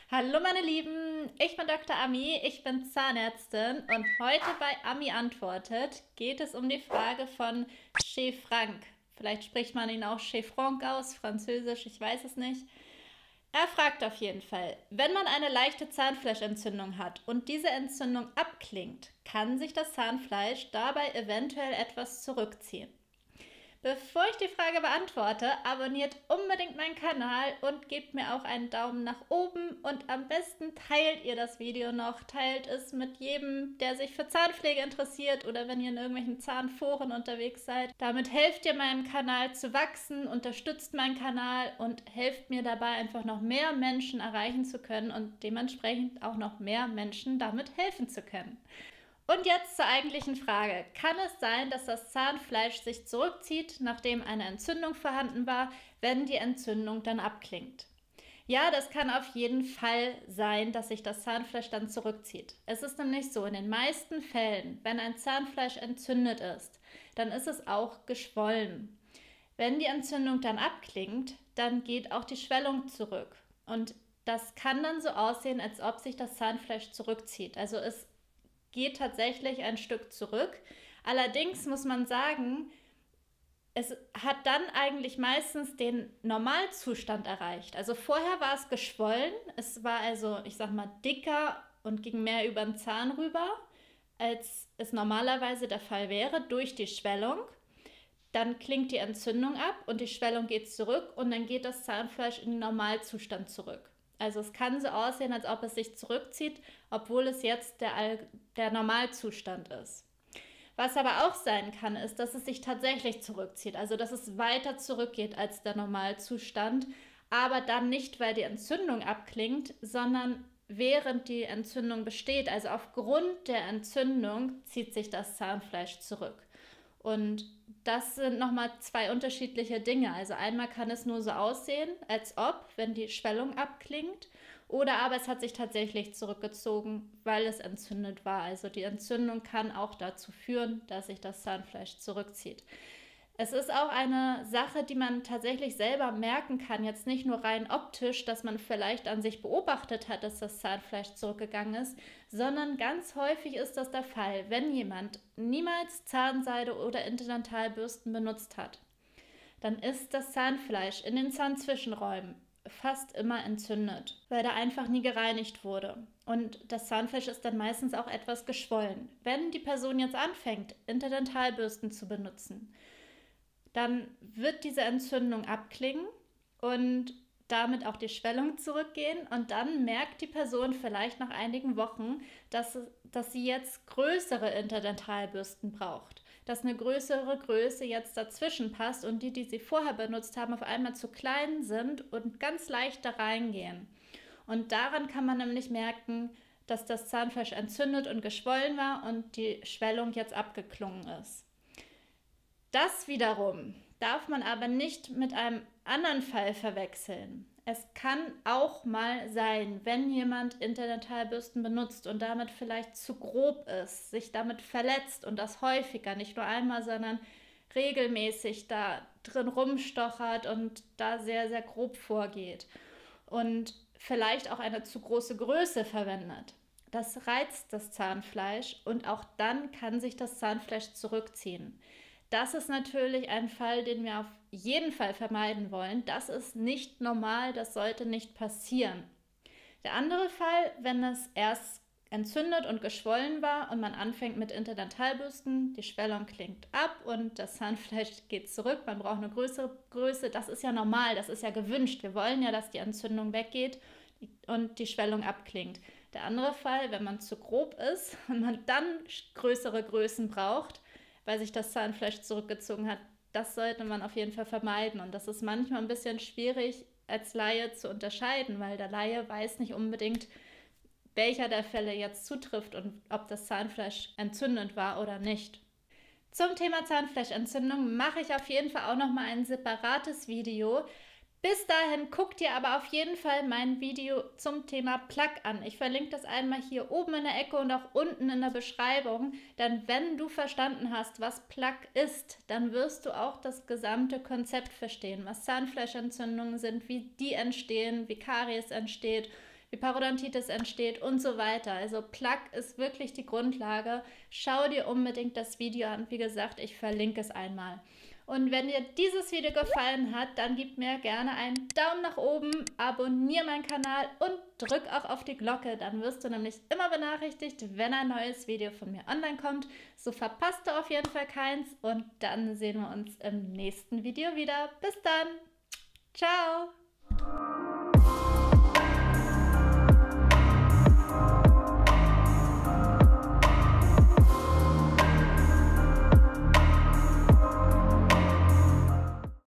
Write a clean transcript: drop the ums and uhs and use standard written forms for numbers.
Hallo meine Lieben, ich bin Dr. Ami, ich bin Zahnärztin und heute bei Ami antwortet geht es um die Frage von Chez Franck. Vielleicht spricht man ihn auch Chez Franck aus, französisch, ich weiß es nicht. Er fragt auf jeden Fall, wenn man eine leichte Zahnfleischentzündung hat und diese Entzündung abklingt, kann sich das Zahnfleisch dabei eventuell etwas zurückziehen? Bevor ich die Frage beantworte, abonniert unbedingt meinen Kanal und gebt mir auch einen Daumen nach oben und am besten teilt ihr das Video noch, teilt es mit jedem, der sich für Zahnpflege interessiert oder wenn ihr in irgendwelchen Zahnforen unterwegs seid. Damit helft ihr meinem Kanal zu wachsen, unterstützt meinen Kanal und helft mir dabei einfach noch mehr Menschen erreichen zu können und dementsprechend auch noch mehr Menschen damit helfen zu können. Und jetzt zur eigentlichen Frage. Kann es sein, dass das Zahnfleisch sich zurückzieht, nachdem eine Entzündung vorhanden war, wenn die Entzündung dann abklingt? Ja, das kann auf jeden Fall sein, dass sich das Zahnfleisch dann zurückzieht. Es ist nämlich so, in den meisten Fällen, wenn ein Zahnfleisch entzündet ist, dann ist es auch geschwollen. Wenn die Entzündung dann abklingt, dann geht auch die Schwellung zurück. Und das kann dann so aussehen, als ob sich das Zahnfleisch zurückzieht. Also es geht tatsächlich ein Stück zurück. Allerdings muss man sagen, es hat dann eigentlich meistens den Normalzustand erreicht. Also vorher war es geschwollen, es war also, ich sag mal, dicker und ging mehr über den Zahn rüber, als es normalerweise der Fall wäre durch die Schwellung. Dann klingt die Entzündung ab und die Schwellung geht zurück und dann geht das Zahnfleisch in den Normalzustand zurück. Also es kann so aussehen, als ob es sich zurückzieht, obwohl es jetzt der Normalzustand ist. Was aber auch sein kann, ist, dass es sich tatsächlich zurückzieht, also dass es weiter zurückgeht als der Normalzustand, aber dann nicht, weil die Entzündung abklingt, sondern während die Entzündung besteht, also aufgrund der Entzündung zieht sich das Zahnfleisch zurück. Und das sind nochmal zwei unterschiedliche Dinge. Also einmal kann es nur so aussehen, als ob, wenn die Schwellung abklingt, oder aber es hat sich tatsächlich zurückgezogen, weil es entzündet war. Also die Entzündung kann auch dazu führen, dass sich das Zahnfleisch zurückzieht. Es ist auch eine Sache, die man tatsächlich selber merken kann, jetzt nicht nur rein optisch, dass man vielleicht an sich beobachtet hat, dass das Zahnfleisch zurückgegangen ist, sondern ganz häufig ist das der Fall, wenn jemand niemals Zahnseide oder Interdentalbürsten benutzt hat. Dann ist das Zahnfleisch in den Zahnzwischenräumen fast immer entzündet, weil da einfach nie gereinigt wurde. Und das Zahnfleisch ist dann meistens auch etwas geschwollen. Wenn die Person jetzt anfängt, Interdentalbürsten zu benutzen, dann wird diese Entzündung abklingen und damit auch die Schwellung zurückgehen und dann merkt die Person vielleicht nach einigen Wochen, dass sie jetzt größere Interdentalbürsten braucht, dass eine größere Größe jetzt dazwischen passt und die sie vorher benutzt haben, auf einmal zu klein sind und ganz leicht da reingehen. Und daran kann man nämlich merken, dass das Zahnfleisch entzündet und geschwollen war und die Schwellung jetzt abgeklungen ist. Das wiederum darf man aber nicht mit einem anderen Fall verwechseln. Es kann auch mal sein, wenn jemand Interdentalbürsten benutzt und damit vielleicht zu grob ist, sich damit verletzt und das häufiger, nicht nur einmal, sondern regelmäßig da drin rumstochert und da sehr, sehr grob vorgeht und vielleicht auch eine zu große Größe verwendet. Das reizt das Zahnfleisch und auch dann kann sich das Zahnfleisch zurückziehen. Das ist natürlich ein Fall, den wir auf jeden Fall vermeiden wollen. Das ist nicht normal, das sollte nicht passieren. Der andere Fall, wenn es erst entzündet und geschwollen war und man anfängt mit Interdentalbürsten, die Schwellung klingt ab und das Zahnfleisch geht zurück, man braucht eine größere Größe, das ist ja normal, das ist ja gewünscht. Wir wollen ja, dass die Entzündung weggeht und die Schwellung abklingt. Der andere Fall, wenn man zu grob ist und man dann größere Größen braucht, weil sich das Zahnfleisch zurückgezogen hat, das sollte man auf jeden Fall vermeiden. Und das ist manchmal ein bisschen schwierig als Laie zu unterscheiden, weil der Laie weiß nicht unbedingt, welcher der Fälle jetzt zutrifft und ob das Zahnfleisch entzündend war oder nicht. Zum Thema Zahnfleischentzündung mache ich auf jeden Fall auch noch mal ein separates Video. Bis dahin guckt ihr aber auf jeden Fall mein Video zum Thema Plaque an. Ich verlinke das einmal hier oben in der Ecke und auch unten in der Beschreibung. Denn wenn du verstanden hast, was Plaque ist, dann wirst du auch das gesamte Konzept verstehen, was Zahnfleischentzündungen sind, wie die entstehen, wie Karies entsteht, wie Parodontitis entsteht und so weiter. Also Plaque ist wirklich die Grundlage. Schau dir unbedingt das Video an. Wie gesagt, ich verlinke es einmal. Und wenn dir dieses Video gefallen hat, dann gib mir gerne einen Daumen nach oben, abonniere meinen Kanal und drück auch auf die Glocke. Dann wirst du nämlich immer benachrichtigt, wenn ein neues Video von mir online kommt. So verpasst du auf jeden Fall keins und dann sehen wir uns im nächsten Video wieder. Bis dann! Ciao!